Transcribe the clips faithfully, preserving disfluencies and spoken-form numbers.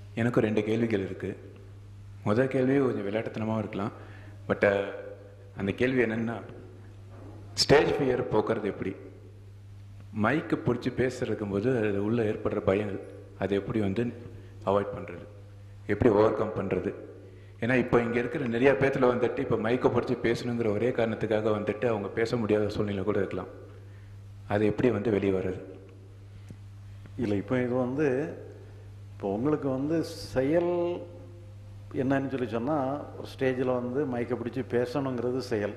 எனக்கு ரெண்டு கேள்விகள் இருக்குது. முதல் கேள்வி கொஞ்சம் விளையாட்டுத்தனமாகவும் இருக்கலாம். பட் அந்த கேள்வி என்னென்னா, ஸ்டேஜ் ஃபியர் போக்குறது எப்படி? மைக்கு பிடிச்சி பேசுகிறதுக்கும் போது அது உள்ளே ஏற்படுற பயங்கள் அதை எப்படி வந்து அவாய்ட் பண்ணுறது, எப்படி ஓவர் கம் பண்ணுறது? ஏன்னா இப்போ இங்கே இருக்கிற நிறையா பேத்தில் வந்துட்டு இப்போ மைக்கை பிடிச்சி பேசணுங்கிற ஒரே காரணத்துக்காக வந்துட்டு அவங்க பேச முடியாத சூழ்நிலை கூட இருக்கலாம். அது எப்படி வந்து வெளியே வர்றது? இல்லை, இப்போ இது வந்து இப்போ உங்களுக்கு வந்து செயல் என்னன்னு சொல்லி சொன்னால், ஒரு ஸ்டேஜில் வந்து மைக்கை பிடிச்சி பேசணுங்கிறது செயல்.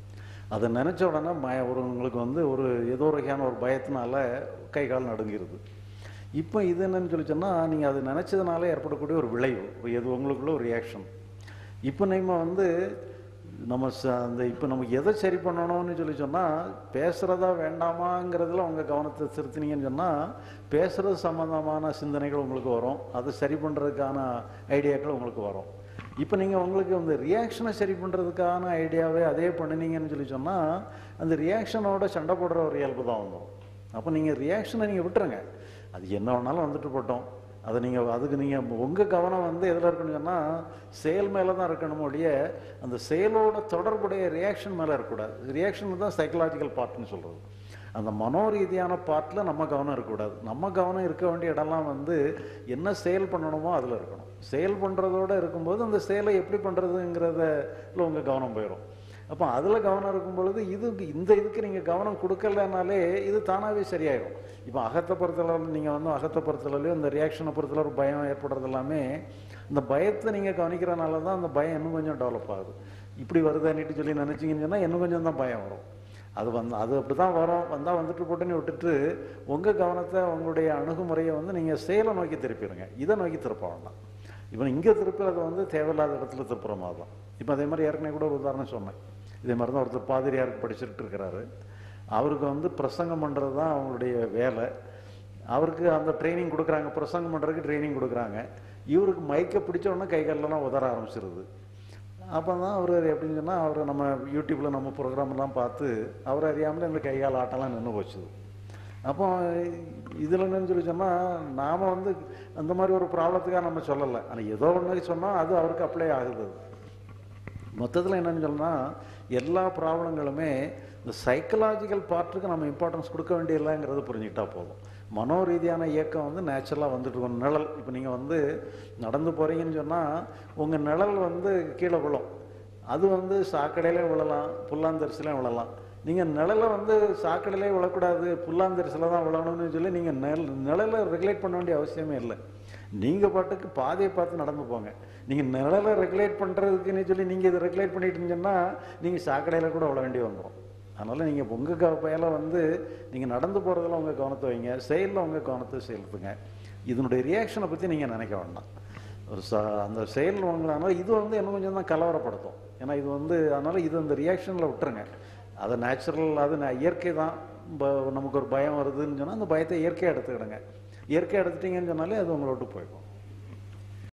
அதை நினச்ச உடனே மய ஒரு உங்களுக்கு வந்து ஒரு ஏதோ ஒரு வகையான ஒரு பயத்தினால கை கால் நடுங்கிருது. இப்போ இது என்னன்னு சொல்லி சொன்னால், நீங்கள் அது நினச்சதுனால ஏற்படக்கூடிய ஒரு விளைவு, எது உங்களுக்குள்ள ஒரு ரியாக்ஷன். இப்போ நம்ம வந்து நம்ம ச அந்த இப்போ நமக்கு எதை சரி பண்ணணும்னு சொல்லி சொன்னால், பேசுகிறதா வேண்டாமாங்கிறதுல உங்கள் கவனத்தை செலுத்தினீங்கன்னு சொன்னால், பேசுகிறது சம்மந்தமான சிந்தனைகள் உங்களுக்கு வரும், அதை சரி பண்ணுறதுக்கான ஐடியாக்கள் உங்களுக்கு வரும். இப்போ நீங்கள் உங்களுக்கு அந்த ரியாக்ஷனை சரி பண்ணுறதுக்கான ஐடியாவே அதே பண்ணினீங்கன்னு சொல்லி சொன்னால், அந்த ரியாக்ஷனோட சண்டை போடுற ஒரு இயல்பு தான் வந்துடும். அப்போ நீங்கள் ரியாக்ஷனை நீங்கள் விட்டுருங்க, அது என்ன வேணாலும் வந்துட்டு போட்டோம். அதை நீங்கள் அதுக்கு நீங்கள் உங்கள் கவனம் வந்து எதில் இருக்கணும்னு சொன்னால், செயல் மேலே தான் இருக்கணும் ஒழிய அந்த செயலோட தொடர்புடைய ரியாக்ஷன் மேலே இருக்கக்கூடாது. ரியாக்ஷன் தான் சைக்கலாஜிக்கல் பார்ட்னு சொல்கிறது. அந்த மனோரீதியான பார்ட்டில் நம்ம கவனம் இருக்கக்கூடாது. நம்ம கவனம் இருக்க வேண்டிய இடம்லாம் வந்து என்ன செயல் பண்ணணுமோ அதில் இருக்கணும். செயல் பண்ணுறதோடு இருக்கும்போது அந்த செயலை எப்படி பண்ணுறதுங்கிறதுல உங்கள் கவனம் போயிடும். அப்போ அதில் கவனம் இருக்கும் பொழுது இது இந்த இதுக்கு நீங்கள் கவனம் கொடுக்கலனாலே இது தானாகவே சரியாயிடும். இப்போ அகத்தை பொறுத்தளவு நீங்கள் வந்து அகத்தை பொறுத்தளவுலையும் இந்த ரியாக்ஷனை பொறுத்தளவு ஒரு பயம் ஏற்படுறது எல்லாமே இந்த பயத்தை நீங்கள் கவனிக்கிறனால தான் அந்த பயம் இன்னும் கொஞ்சம் டெவலப் ஆகுது. இப்படி வருதான்னுட்டு சொல்லி நினச்சிங்கன்னு சொன்னால் இன்னும் கொஞ்சம் தான் பயம் வரும். அது வந்து அது அப்படி தான் வரும். வந்தால் வந்துட்டு போட்டுன்னு விட்டுட்டு உங்கள் கவனத்தை உங்களுடைய அணுகுமுறையை வந்து நீங்கள் செயலை நோக்கி திருப்பிடுங்க, இதை நோக்கி திருப்ப வேண்டாம். இப்போ இங்கே திருப்புறது வந்து தேவையில்லாத இடத்துல திருப்புற மாதிரி தான். இப்போ அதே மாதிரி ஏற்கனவே கூட ஒரு உதாரணம் சொன்னேன். இதே மாதிரி தான் ஒருத்தர் பாதிரியாருக்கு படிச்சுட்டு இருக்கிறாரு. அவருக்கு வந்து பிரசங்கம் பண்ணுறது தான் அவங்களுடைய வேலை. அவருக்கு அந்த ட்ரைனிங் கொடுக்குறாங்க, பிரசங்கம் பண்ணுறதுக்கு ட்ரைனிங் கொடுக்குறாங்க. இவருக்கு மைக்கை பிடிச்ச உடனே கை காலெல்லாம் உதற ஆரம்பிச்சிருது. அப்போ தான் அவர் எப்படின்னு சொன்னால், அவர் நம்ம யூடியூப்பில் நம்ம ப்ரோக்ராம்லாம் பார்த்து அவர் அறியாமலே இந்த கை கால் ஆட்டெல்லாம் நின்று போச்சுது. அப்போ இதில் என்னன்னு சொல்லி சொன்னால், நாம் வந்து அந்த மாதிரி ஒரு ப்ராப்ளத்துக்காக நம்ம சொல்லலை, ஆனால் ஏதோ ஒன்று சொன்னால் அது அவருக்கு அப்ளை ஆகுது. மொத்தத்தில் என்னன்னு சொன்னால், எல்லா ப்ராப்ளங்களுமே இந்த சைக்கலாஜிக்கல் பார்ட்டுக்கு நம்ம இம்பார்ட்டன்ஸ் கொடுக்க வேண்டியதில்லைங்கிறத புரிஞ்சுக்கிட்டா போதும். மனோரீதியான இயக்கம் வந்து நேச்சுரலாக வந்துட்டு இருக்கும். நிழல், இப்போ நீங்கள் வந்து நடந்து போகிறீங்கன்னு சொன்னால் உங்கள் நிழல் வந்து கீழே விழும். அது வந்து சாக்கடையிலே விழலாம், புல்லாந்தரிசிலையும் விழலாம். நீங்கள் நிழலை வந்து சாக்கடையிலே விழக்கூடாது, புல்லாந்தரிசில தான் விழணும்னு சொல்லி நீங்கள் நிழல் நிழலை ரெகுலேட் பண்ண வேண்டிய அவசியமே இல்லை. நீங்கள் பாட்டுக்கு பாதையை பார்த்து நடந்து போங்க. நீங்கள் நிழலை ரெகுலேட் பண்ணுறதுக்குன்னு சொல்லி நீங்கள் இதை ரெகுலேட் பண்ணிட்டீங்கன்னா நீங்கள் சாக்கடையில் கூட விழ வேண்டி வந்துடும். அதனால் நீங்கள் உங்கள் க பயலை வந்து நீங்கள் நடந்து போகிறதுல உங்கள் கவனத்தை வைங்க, செயலில் உங்கள் கவனத்தை செலுத்துங்க. இதனுடைய ரியாக்ஷனை பற்றி நீங்கள் நினைக்க வேண்டாம். ஒரு ச அந்த செயல் உங்களால் இது வந்து இன்னும் கொஞ்சம் தான் கலவரப்படுத்தும். ஏன்னா இது வந்து அதனால் இது அந்த ரியாக்ஷனில் விட்டுருங்க. அதை நேச்சுரல், அது இயற்கை தான். நமக்கு ஒரு பயம் வருதுன்னு சொன்னால் அந்த பயத்தை இயற்கையாக எடுத்துக்கிடுங்க. இயற்கையாக எடுத்துட்டீங்கன்னு சொன்னாலே அது உங்களை விட்டு போயிடும்.